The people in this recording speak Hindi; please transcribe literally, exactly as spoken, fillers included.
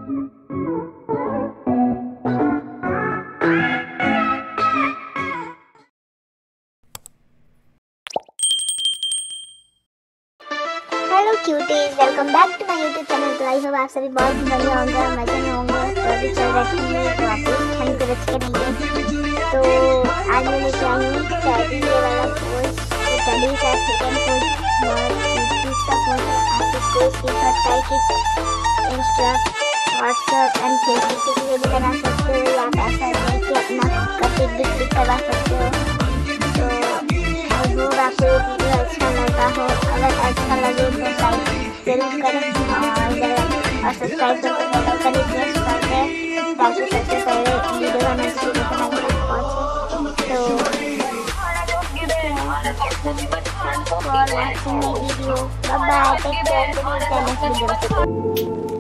Hello cuties, welcome back to my YouTube channel. तो आई होप आप सभी बहुत बढ़िया होंगे और मजे में होंगे। तो अभी चल रही है तो आप ठंड को बच के रहिए। तो आज मैं लेके आई हूँ टेडी ये वाला पोस्ट। तो टेडी का सेकंड पोस्ट बहुत दूसरा पोस्ट आप इसको स्क्रीनशॉट करके इंस्टा व्हाट्सएप एंड फेसबुक के लिए भी बना सकते हो, या आप ऐसा देख के अपना का पिक भी क्लिक करवा सकते हो। तो आई होप आपको ये वीडियो अच्छा लगा हो। अगर अच्छा लगे तो लाइक जरूर करें और सब्सक्राइब तो बेल आइकन प्रेस कर दें ताकि सबसे पहले वीडियो का नोटिफिकेशन आप तक पहुंचे। तो for watching my video, bye bye, take care, next video.